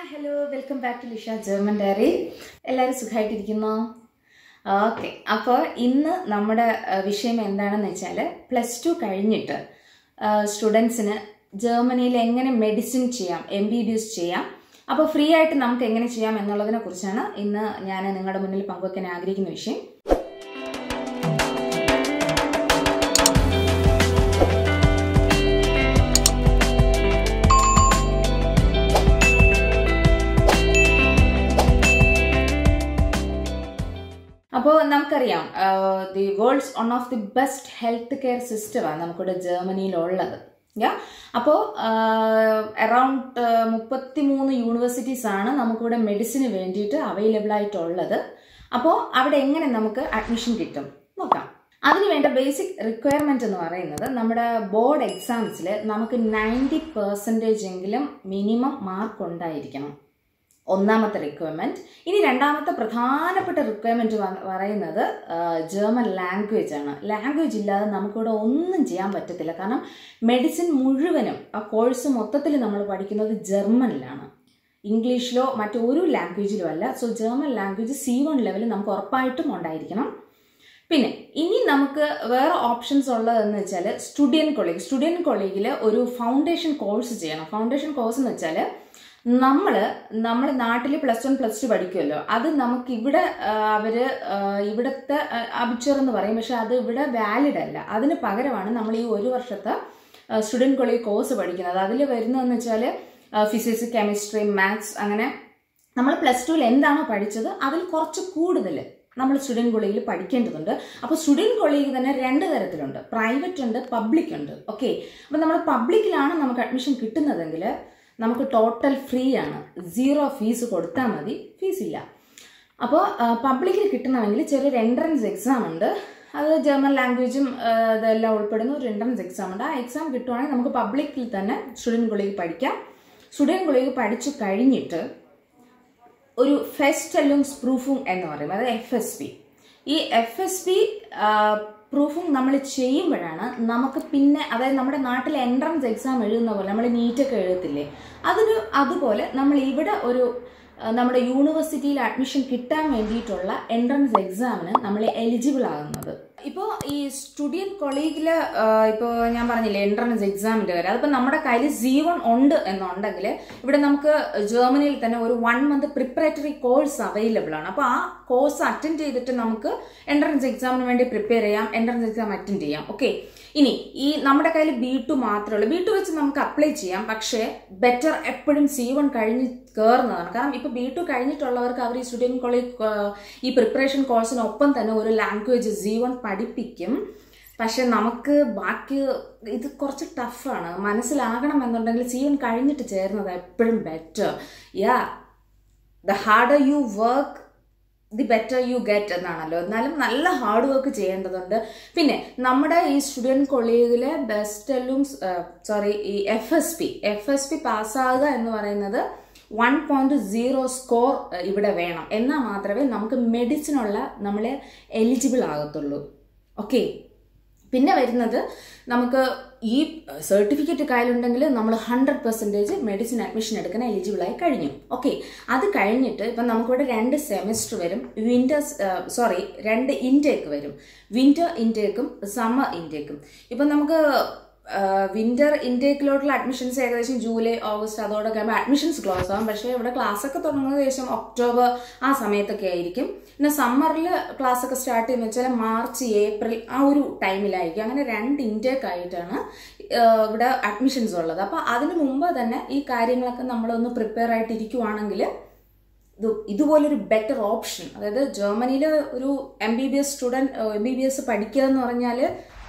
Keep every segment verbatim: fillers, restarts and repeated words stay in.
hello, welcome back to Lisha German Diary. എല്ലാവരും സുഖമായിട്ടിരിക്കുന്നോ? Okay, അപ്പോൾ ഇന്ന് നമ്മുടെ വിഷയം എന്താണെന്ന് വെച്ചാൽ പ്ലസ് ടു കഴിഞ്ഞിട്ട് സ്റ്റുഡൻസിന് ജർമ്മനിയിൽ എങ്ങനെ മെഡിസിൻ ചെയ്യാം, എം ബി ബി എസ് ചെയ്യാം, അപ്പോൾ ഫ്രീ ആയിട്ട് നമുക്ക് എങ്ങനെ ചെയ്യാം എന്നുള്ളതിനെ കുറിച്ചാണ് ഇന്ന് ഞാൻ നിങ്ങളുടെ മുന്നിൽ പങ്കുവയ്ക്കാൻ ആഗ്രഹിക്കുന്ന വിഷയം. അപ്പോൾ നമുക്കറിയാം the world's one of the best health care സിസ്റ്റമാണ് നമുക്കിവിടെ ജർമ്മനിയിലുള്ളത്. യാ അപ്പോൾ അറൗണ്ട് മുപ്പത്തി മൂന്ന് യൂണിവേഴ്സിറ്റീസ് ആണ് നമുക്കിവിടെ മെഡിസിന് വേണ്ടിയിട്ട് അവൈലബിൾ ആയിട്ടുള്ളത്. അപ്പോൾ അവിടെ എങ്ങനെ നമുക്ക് അഡ്മിഷൻ കിട്ടും നോക്കാം. അതിനുവേണ്ട ബേസിക് റിക്വയർമെന്റ് എന്ന് പറയുന്നത് നമ്മുടെ ബോർഡ് എക്സാംസിൽ നമുക്ക് നയൻറ്റി പെർസെൻറ്റേജ് എങ്കിലും മിനിമം മാർക്ക് ഉണ്ടായിരിക്കണം, ഒന്നാമത്തെ റിക്വയർമെൻറ്റ്. ഇനി രണ്ടാമത്തെ പ്രധാനപ്പെട്ട റിക്വയർമെൻറ്റ് പറയുന്നത് ജർമ്മൻ ലാംഗ്വേജ് ആണ്. ലാംഗ്വേജ് ഇല്ലാതെ നമുക്കിവിടെ ഒന്നും ചെയ്യാൻ പറ്റത്തില്ല. കാരണം മെഡിസിൻ മുഴുവനും ആ കോഴ്സ് മൊത്തത്തിൽ നമ്മൾ പഠിക്കുന്നത് ജർമ്മനിലാണ്, ഇംഗ്ലീഷിലോ മറ്റൊരു ലാംഗ്വേജിലോ അല്ല. So German language C one ലെവലിൽ നമുക്ക് ഉറപ്പായിട്ടും ഉണ്ടായിരിക്കണം. പിന്നെ ഇനി നമുക്ക് വേറെ ഓപ്ഷൻസ് ഉള്ളതെന്ന് വെച്ചാൽ സ്റ്റുഡൻറ് കോളേജ് സ്റ്റുഡൻറ് കോളേജിൽ ഒരു ഫൗണ്ടേഷൻ കോഴ്സ് ചെയ്യണം. ഫൗണ്ടേഷൻ കോഴ്സ് എന്ന് വെച്ചാൽ നമ്മൾ നമ്മുടെ നാട്ടിൽ പ്ലസ് വൺ പ്ലസ് ടു പഠിക്കുമല്ലോ, അത് നമുക്ക് ഇവിടെ അവർ ഇവിടുത്തെ അബിച്ചർ എന്ന് പറയും, പക്ഷെ അത് ഇവിടെ വാലിഡ് അല്ല. അതിന് പകരമാണ് നമ്മൾ ഈ ഒരു വർഷത്തെ സ്റ്റുഡൻറ് കോളേജ് കോഴ്സ് പഠിക്കുന്നത്. അതിൽ വരുന്നതെന്ന് വെച്ചാൽ ഫിസിക്സ്, കെമിസ്ട്രി, മാത്സ്, അങ്ങനെ നമ്മൾ പ്ലസ് ടുവിൽ എന്താണോ പഠിച്ചത് അതിൽ കുറച്ച് കൂടുതൽ നമ്മൾ സ്റ്റുഡൻറ് കോളേജിൽ പഠിക്കേണ്ടതുണ്ട്. അപ്പോൾ സ്റ്റുഡൻറ് കോളേജിൽ തന്നെ രണ്ട് തരത്തിലുണ്ട്, പ്രൈവറ്റ് ഉണ്ട്, പബ്ലിക് ഉണ്ട്. ഓക്കെ, അപ്പോൾ നമ്മൾ പബ്ലിക്കിലാണ് നമുക്ക് അഡ്മിഷൻ കിട്ടുന്നതെങ്കിൽ നമുക്ക് ടോട്ടൽ ഫ്രീ ആണ്, സീറോ ഫീസ് കൊടുത്താൽ മതി, ഫീസ് ഇല്ല. അപ്പോൾ പബ്ലിക്കിൽ കിട്ടണമെങ്കിൽ ചെറിയൊരു എൻട്രൻസ് എക്സാം ഉണ്ട്, അത് ജർമ്മൻ ലാംഗ്വേജും ഇതെല്ലാം ഉൾപ്പെടുന്ന ഒരു എൻട്രൻസ് എക്സാം ഉണ്ട്. ആ എക്സാം കിട്ടുവാണെങ്കിൽ നമുക്ക് പബ്ലിക്കിൽ തന്നെ സ്റ്റുഡൻറ് കോളേജിൽ പഠിക്കാം. സ്റ്റുഡൻറ് കോളേജിൽ പഠിച്ചു കഴിഞ്ഞിട്ട് ഒരു ഫെസ്റ്റലുംസ് പ്രൂഫും എന്ന് പറയും, അത് എഫ് എസ് പി. ഈ എഫ് എസ് പി പ്രൂഫും നമ്മൾ ചെയ്യുമ്പോഴാണ് നമുക്ക് പിന്നെ, അതായത് നമ്മുടെ നാട്ടിലെ എൻട്രൻസ് എക്സാം എഴുതുന്ന പോലെ നമ്മൾ നീറ്റൊക്കെ എഴുതത്തില്ലേ, അതിന് അതുപോലെ നമ്മൾ ഇവിടെ ഒരു നമ്മുടെ യൂണിവേഴ്സിറ്റിയിൽ അഡ്മിഷൻ കിട്ടാൻ വേണ്ടിയിട്ടുള്ള എൻട്രൻസ് എക്സാമിന് നമ്മൾ എലിജിബിൾ ആകുന്നത്. ഇപ്പോൾ ഈ സ്റ്റുഡൻറ് കോളേജിൽ ഇപ്പോൾ ഞാൻ പറഞ്ഞില്ലേ എൻട്രൻസ് എക്സാമിൻ്റെ കാര്യം, അതിപ്പോൾ നമ്മുടെ കയ്യിൽ സി വൺ ഉണ്ട് എന്നുണ്ടെങ്കിൽ ഇവിടെ നമുക്ക് ജർമ്മനിയിൽ തന്നെ ഒരു one month preparatory course available ആണ്. അപ്പോൾ ആ കോഴ്സ് അറ്റൻഡ് ചെയ്തിട്ട് നമുക്ക് എൻട്രൻസ് എക്സാമിന് വേണ്ടി പ്രിപ്പയർ ചെയ്യാം, എൻട്രൻസ് എക്സാം അറ്റൻഡ് ചെയ്യാം. ഓക്കെ, ഇനി ഈ നമ്മുടെ കയ്യിൽ ബി ടു മാത്രമേ ഉള്ളൂ. ബി ടു വെച്ച് നമുക്ക് അപ്ലൈ ചെയ്യാം, പക്ഷേ ബെറ്റർ എപ്പോഴും സി വൺ കഴിഞ്ഞ് കയറുന്നതാണ്. കാരണം ഇപ്പോൾ ബി ടു കഴിഞ്ഞിട്ടുള്ളവർക്ക് അവർ ഈ സ്റ്റുഡൻറ് കോളേജ് ഈ പ്രിപ്പറേഷൻ കോഴ്സിനൊപ്പം തന്നെ ഒരു ലാംഗ്വേജ് സി വൺ പഠിപ്പിക്കും. പക്ഷെ നമുക്ക് ബാക്കി ഇത് കുറച്ച് ടഫാണ്, മനസ്സിലാകണം എന്നുണ്ടെങ്കിൽ സി വൺ കഴിഞ്ഞിട്ട് ചേരുന്നത് എപ്പോഴും better. Yeah, the harder you work the better you get എന്നാണല്ലോ. എന്നാലും നല്ല ഹാർഡ് വർക്ക് ചെയ്യേണ്ടതുണ്ട്. പിന്നെ നമ്മുടെ ഈ സ്റ്റുഡൻറ് കോളേജിലെ ബെസ്റ്റലും സോറി ഈ F S P F S P പാസ്സാകുക എന്ന് പറയുന്നത് വൺ പോയിന്റ് സീറോ സ്കോർ ഇവിടെ വേണം, എന്നാൽ മാത്രമേ നമുക്ക് മെഡിസിനുള്ള നമ്മളെ എലിജിബിൾ ആകത്തുള്ളൂ. ഓക്കെ, പിന്നെ വരുന്നത് നമുക്ക് ഈ സർട്ടിഫിക്കറ്റ് കയ്യിലുണ്ടെങ്കിൽ നമ്മൾ ഹൺഡ്രഡ് പെർസെൻറ്റേജ് മെഡിസിൻ അഡ്മിഷൻ എടുക്കാൻ എലിജിബിളായി കഴിഞ്ഞു. ഓക്കെ, അത് കഴിഞ്ഞിട്ട് ഇപ്പം നമുക്കിവിടെ രണ്ട് സെമിസ്റ്റർ വരും, വിൻ്റർ സോറി രണ്ട് ഇൻടേക്ക് വരും, വിൻ്റർ ഇൻടേക്കും സമ്മർ ഇൻടേക്കും. ഇപ്പം നമുക്ക് വിൻ്റർ ഇൻടേക്കിലോട്ടുള്ള അഡ്മിഷൻസ് ഏകദേശം ജൂലൈ ഓഗസ്റ്റ് അതോടെ കഴിയുമ്പോൾ അഡ്മിഷൻസ് ക്ലോസ് ആകും. പക്ഷേ ഇവിടെ ക്ലാസ്സൊക്കെ തുടങ്ങുന്നത് ഏകദേശം ഒക്ടോബർ ആ സമയത്തൊക്കെ ആയിരിക്കും. പിന്നെ സമ്മറിൽ ക്ലാസ്സൊക്കെ സ്റ്റാർട്ട് ചെയ്യുന്നത് വെച്ചാൽ മാർച്ച് ഏപ്രിൽ ആ ഒരു ടൈമിലായിരിക്കും. അങ്ങനെ രണ്ട് ഇൻടേക്ക് ആയിട്ടാണ് ഇവിടെ അഡ്മിഷൻസ് ഉള്ളത്. അപ്പോൾ അതിന് മുമ്പ് തന്നെ ഈ കാര്യങ്ങളൊക്കെ നമ്മളൊന്ന് പ്രിപ്പയർ ആയിട്ടിരിക്കുവാണെങ്കിൽ ഇത് ഇതുപോലൊരു ബെറ്റർ ഓപ്ഷൻ, അതായത് ജർമ്മനിയിൽ ഒരു M B B S student M B B S പഠിക്കുക എന്ന് പറഞ്ഞാൽ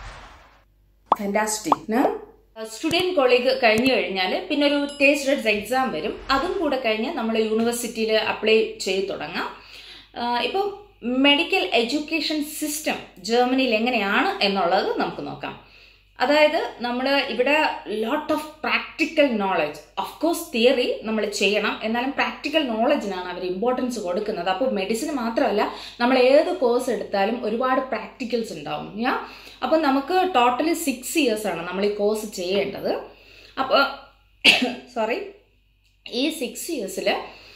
ഫാന്റാസ്റ്റിക്. സ്റ്റുഡൻറ് കോളേജ് കഴിഞ്ഞു കഴിഞ്ഞാൽ പിന്നെ ഒരു ടേസ്റ്റ് റെഡ്സ് എക്സാം വരും, അതും കൂടെ കഴിഞ്ഞ് നമ്മൾ യൂണിവേഴ്സിറ്റിയിൽ അപ്ലൈ ചെയ്ത് തുടങ്ങാം. ഇപ്പോൾ മെഡിക്കൽ എഡ്യൂക്കേഷൻ സിസ്റ്റം ജർമ്മനിയിൽ എങ്ങനെയാണ് എന്നുള്ളത് നമുക്ക് നോക്കാം. അതായത് നമ്മൾ ഇവിടെ lot of practical knowledge, of course theory നമ്മൾ ചെയ്യണം, എന്നാലും പ്രാക്ടിക്കൽ നോളജിനാണ് അവർ ഇമ്പോർട്ടൻസ് കൊടുക്കുന്നത്. അപ്പോൾ മെഡിസിൻ മാത്രമല്ല, നമ്മൾ ഏത് കോഴ്സ് എടുത്താലും ഒരുപാട് പ്രാക്ടിക്കൽസ് ഉണ്ടാവും. യാ, അപ്പോൾ നമുക്ക് ടോട്ടലി സിക്സ് ഇയേഴ്സാണ് നമ്മൾ ഈ കോഴ്സ് ചെയ്യേണ്ടത്. അപ്പോൾ സോറി ഈ സിക്സ് ഇയേഴ്സിൽ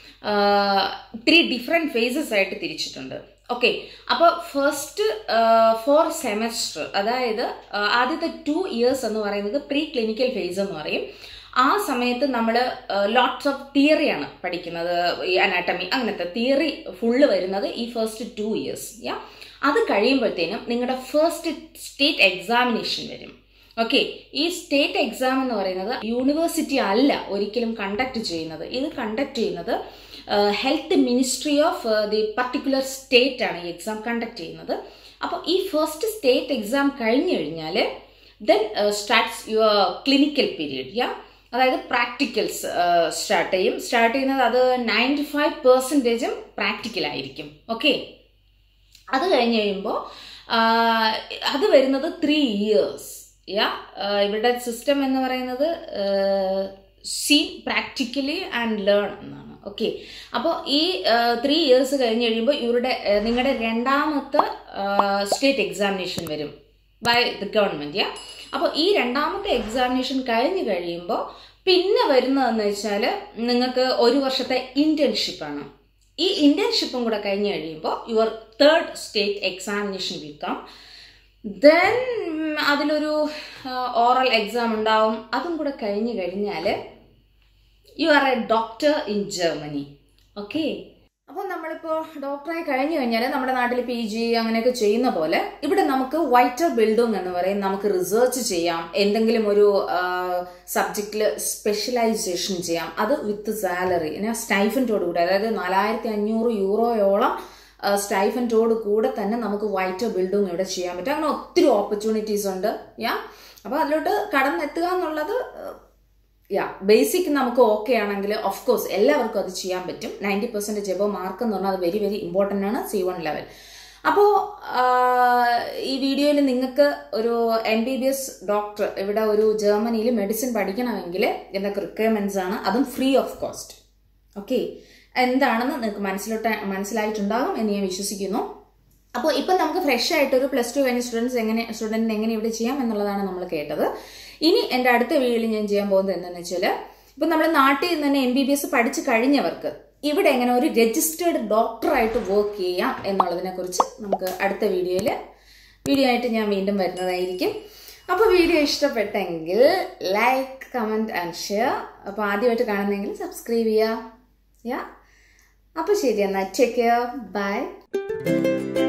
ത്രീ ഡിഫറെൻറ്റ് ഫേസസ് ആയിട്ട് തിരിച്ചിട്ടുണ്ട്. ഓക്കെ, അപ്പോൾ ഫസ്റ്റ് ഫോർ സെമസ്റ്റർ, അതായത് ആദ്യത്തെ ടു ഇയേഴ്സ് എന്ന് പറയുന്നത് പ്രീ ക്ലിനിക്കൽ ഫേസ് എന്ന് പറയും. ആ സമയത്ത് നമ്മൾ ലോട്ട്സ് ഓഫ് തിയറിയാണ് പഠിക്കുന്നത്, ഈ അനാട്ടമി അങ്ങനത്തെ തിയറി ഫുള്ള് വരുന്നത് ഈ ഫസ്റ്റ് ടു ഇയേഴ്സ്. യാ, അത് കഴിയുമ്പോഴത്തേനും നിങ്ങളുടെ ഫസ്റ്റ് സ്റ്റേറ്റ് എക്സാമിനേഷൻ വരും. ഓക്കെ, ഈ സ്റ്റേറ്റ് എക്സാം എന്ന് പറയുന്നത് യൂണിവേഴ്സിറ്റി അല്ല ഒരിക്കലും കണ്ടക്ട് ചെയ്യുന്നത്. ഇത് കണ്ടക്ട് ചെയ്യുന്നത് health ministry of the particular state ആണ് ഈ എക്സാം കണ്ടക്ട് ചെയ്യുന്നത്. അപ്പോൾ ഈ ഫസ്റ്റ് സ്റ്റേറ്റ് എക്സാം കഴിഞ്ഞു കഴിഞ്ഞാൽ then starts your clinical period. Yeah, അതായത് പ്രാക്ടിക്കൽസ് സ്റ്റാർട്ട് ചെയ്യും. സ്റ്റാർട്ട് ചെയ്യുന്നത് അത് നയൻറ്റി ഫൈവ് പെർസെൻറ്റേജും പ്രാക്ടിക്കലായിരിക്കും. ഓക്കെ, അത് കഴിഞ്ഞ് കഴിയുമ്പോൾ അത് വരുന്നത് ത്രീ ഇയേഴ്സ്. യാ, ഇവരുടെ സിസ്റ്റം എന്ന് പറയുന്നത് സീ പ്രാക്ടിക്കലി ആൻഡ് ലേൺ എന്നാണ്. ഓക്കെ, അപ്പോൾ ഈ ത്രീ ഇയേഴ്സ് കഴിഞ്ഞ് കഴിയുമ്പോൾ ഇവരുടെ നിങ്ങളുടെ രണ്ടാമത്തെ സ്റ്റേറ്റ് എക്സാമിനേഷൻ വരും ബൈ ദ ഗവൺമെൻറ്. യാ, അപ്പോൾ ഈ രണ്ടാമത്തെ എക്സാമിനേഷൻ കഴിഞ്ഞ് കഴിയുമ്പോൾ പിന്നെ വരുന്നതെന്ന് വെച്ചാൽ നിങ്ങൾക്ക് ഒരു വർഷത്തെ ഇൻറ്റേൺഷിപ്പാണ്. ഈ ഇൻറ്റേൺഷിപ്പും കൂടെ കഴിഞ്ഞ് കഴിയുമ്പോൾ your third state examination will come. Then അതിലൊരു ഓറൽ എക്സാം ഉണ്ടാവും. അതും കൂടെ കഴിഞ്ഞ് കഴിഞ്ഞാൽ you are a doctor in Germany. Okay, അപ്പോൾ നമ്മളിപ്പോൾ ഡോക്ടറായി കഴിഞ്ഞു കഴിഞ്ഞാൽ നമ്മുടെ നാട്ടിൽ പി ജി അങ്ങനെയൊക്കെ ചെയ്യുന്ന പോലെ ഇവിടെ നമുക്ക് വൈറ്റർ ബിൽഡിംഗ് എന്ന് പറയും. നമുക്ക് റിസർച്ച് ചെയ്യാം, എന്തെങ്കിലും ഒരു സബ്ജക്റ്റിൽ സ്പെഷ്യലൈസേഷൻ ചെയ്യാം, അത് വിത്ത് സാലറി, സ്റ്റൈഫൻറ്റോട് കൂടെ, അതായത് നാലായിരത്തി അഞ്ഞൂറ് യൂറോയോളം സ്റ്റൈഫൻറ്റോട് കൂടെ തന്നെ നമുക്ക് വൈറ്റർ ബിൽഡിംഗ് ഇവിടെ ചെയ്യാൻ പറ്റും. അങ്ങനെ ഒത്തിരി ഓപ്പർച്യൂണിറ്റീസ് ഉണ്ട്. യാ, അപ്പോൾ അതിലോട്ട് കടന്നെത്തുക എന്നുള്ളത് യാ ബേസിക് നമുക്ക് ഓക്കെ ആണെങ്കിൽ ഓഫ് കോഴ്സ് എല്ലാവർക്കും അത് ചെയ്യാൻ പറ്റും. നയൻറ്റി പെർസെൻറ്റേജ് എബോ മാർക്ക് എന്ന് പറഞ്ഞാൽ അത് വെരി വെരി ഇമ്പോർട്ടൻ്റ് ആണ്, സി വൺ ലെവൽ. അപ്പോൾ ഈ വീഡിയോയിൽ നിങ്ങൾക്ക് ഒരു M B B S doctor ഇവിടെ ഒരു ജർമ്മനിയിൽ മെഡിസിൻ പഠിക്കണമെങ്കിൽ എന്തൊക്കെ റിക്വയർമെൻറ്റ്സ് ആണ്, അതും ഫ്രീ ഓഫ് കോസ്റ്റ്. ഓക്കെ, എന്താണെന്ന് നിങ്ങൾക്ക് മനസ്സിലോട്ട് മനസ്സിലായിട്ടുണ്ടാകും എന്ന് ഞാൻ വിശ്വസിക്കുന്നു. അപ്പോൾ ഇപ്പം നമുക്ക് ഫ്രഷ് ആയിട്ടൊരു പ്ലസ് ടു കഴിഞ്ഞ സ്റ്റുഡൻസ് എങ്ങനെ സ്റ്റുഡൻറ്റിന് എങ്ങനെ ഇവിടെ ചെയ്യാം എന്നുള്ളതാണ് നമ്മൾ കേട്ടത്. ഇനി എൻ്റെ അടുത്ത വീഡിയോയിൽ ഞാൻ ചെയ്യാൻ പോകുന്നത് എന്താണെന്ന് വെച്ചാൽ, ഇപ്പം നമ്മൾ നാട്ടിൽ നിന്ന് തന്നെ എം ബി ബി എസ് പഠിച്ച് കഴിഞ്ഞവർക്ക് ഇവിടെ എങ്ങനെ ഒരു രജിസ്റ്റേർഡ് ഡോക്ടറായിട്ട് വർക്ക് ചെയ്യാം എന്നുള്ളതിനെ കുറിച്ച് നമുക്ക് അടുത്ത വീഡിയോയിൽ വീഡിയോ ആയിട്ട് ഞാൻ വീണ്ടും വരുന്നതായിരിക്കും. അപ്പോൾ വീഡിയോ ഇഷ്ടപ്പെട്ടെങ്കിൽ ലൈക്ക്, കമൻറ്റ് ആൻഡ് ഷെയർ. അപ്പോൾ ആദ്യമായിട്ട് കാണുന്നെങ്കിൽ സബ്സ്ക്രൈബ് ചെയ്യുക. യാ, അപ്പോൾ ശരി, എന്നാൽ ടേക്ക് കെയർ, ബൈ.